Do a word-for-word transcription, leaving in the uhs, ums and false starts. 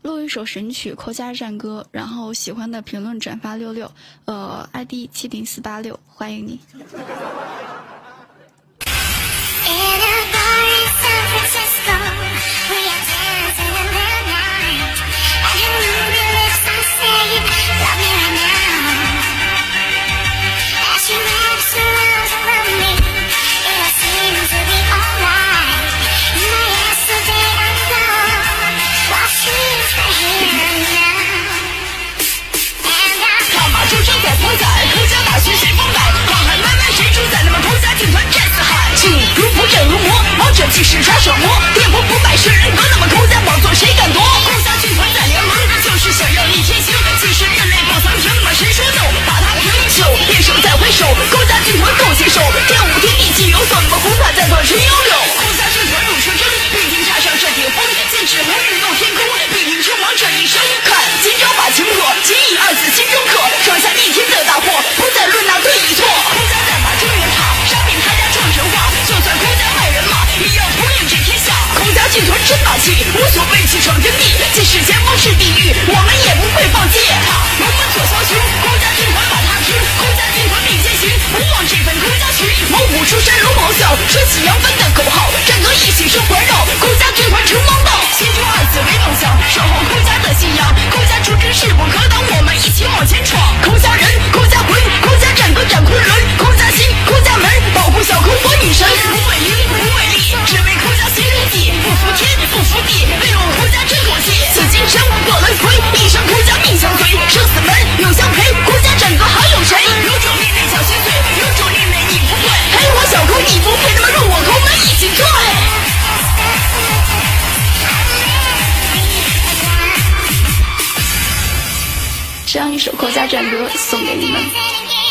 录一首神曲《寇家战歌》，然后喜欢的评论转发六六，呃 ，I D 七零四八六，欢迎你。 气势杀手魔，电波不百世人格，那么寇家宝座谁敢夺？寇家军团在联盟，就是想要一天行。其实人类不曾停，那么谁说 no？ 把他平手，变手再回首，寇家军团够携手，天无天地气有所，那么红毯在断谁悠悠？寇家军团入车征，必定踏上这顶峰，剑指红日斗天空，必定称王者一生。看今朝把情破，仅以二字心中刻，闯下逆天的大祸，不再论那对与错。寇家战马中原塔，杀遍他家创神话，就算寇家派人马。也要统领这天下，寇家军团真霸气，无所畏惧闯天地，即使前方是地狱，我们也不会放弃。龙门锁枭雄，寇家军团把他平，寇家军团并肩行，不忘这份寇家群。猛虎出山如咆哮，吹起扬帆的口号，战歌一起声环绕，寇家军团成王道。心中二字为梦想，守候寇家的信仰，寇家出征势不可挡，我们一起往前闯。寇家人，寇家魂，寇家战歌斩昆仑，寇家心，寇家门，保护小寇佛女神。不为名，不为利。只为寇家行日记，不服天，不服地，为我寇家争口气。紫金山各轮回，一生寇家命相随。生死门有相陪，寇家战歌还有谁？有种另类小心碎，有种另类你不会。陪我小寇你不配，那么入我寇门一起追。 这样一首《寇家战歌》送给你们。